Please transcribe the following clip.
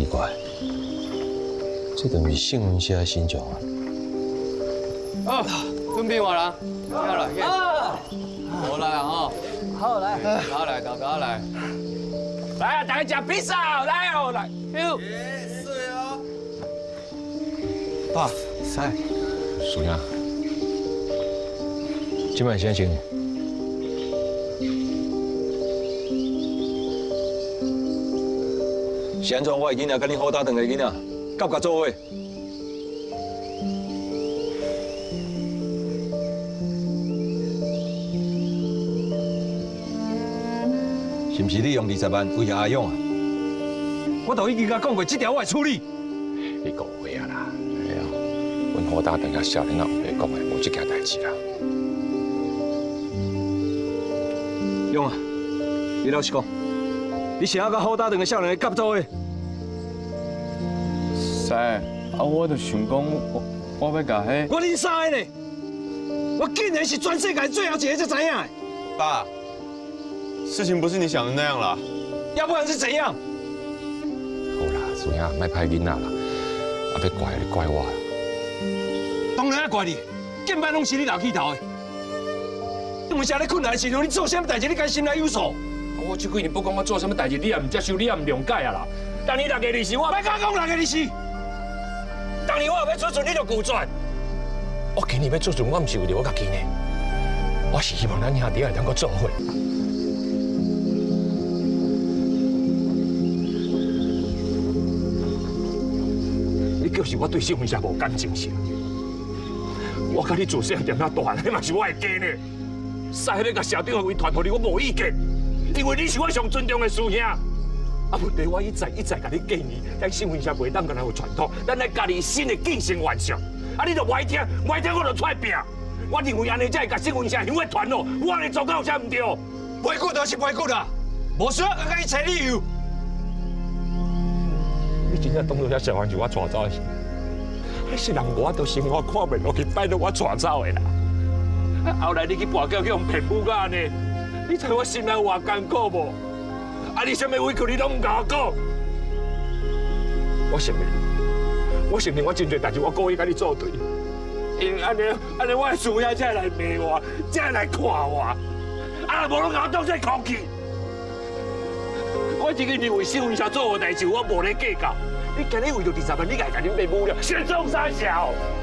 奇怪，这等于新闻社新疆啊！ 哦，准备完了，来了，我来啊！好来，搞来，搞来，来啊！大家吃披萨，来哦，来，是哦。 爸， 塞， 叔兄，今晚先请你。 是安怎？我的囡仔跟你好打长的囡仔，夹夹做伙。是不是你用20万威胁阿勇啊？我都已经甲讲过，这条我会处理。 你误会啊啦！哎呀，阮好打长甲少年仔后辈讲的无这件代志啦。 勇啊，你老实讲，你想要甲好打长的少年夹做伙？ 是啊，我就想讲，我要甲迄…… 我恁三个呢？我竟然是全世界最后一个才知影的。 爸，事情不是你想的那样啦。 要不然是怎样？ 好啦，叔兄，莫歹囡仔啦，啊，要怪你怪我啦。 当然要怪你，见摆拢是你闹起头的。为啥咧困难的时候，你做啥物代志，你敢心内有数？ 我这几年不管我做什么代志，你也唔接受，你也唔谅解啊啦。当年6个利是，我别讲6个利是。当年我也要出船，你就拒绝。我今年要出船，我唔是为了我家己呢，我是希望咱兄弟会能够做伙。你就是我对新闻社无感情是？我甲你做啥点那大，你嘛是我的家呢。赛要甲社长的位传互你，我无意见，因为你是我上尊重的师兄。啊，问题我一再甲你建议，咱新闻社袂当干那有传统，咱来家己新的竞争元素。啊，你就歪听，歪听我就出来拼。我认为安尼才会甲新闻社向我传咯，我安尼做到有啥唔对？ 袂过就是袂过啦，无需要甲伊找理由。 你真正当作遐小孩是我带走的？迄是人我都生活看袂落去，摆到我带走的啦。后来你去跋筊去用骗母甲呢？你知我心内有偌艰苦无？啊！你什么委屈你拢唔甲我讲？我承认，我真侪代志我故意甲你做对，因为安尼我的事业才会来骂我，才会来看我，啊！无拢甲我当作空气。我这个人为新闻社做的代志，我无咧计较。你今日为着20万，你家己甲你骂母了，先做啥小？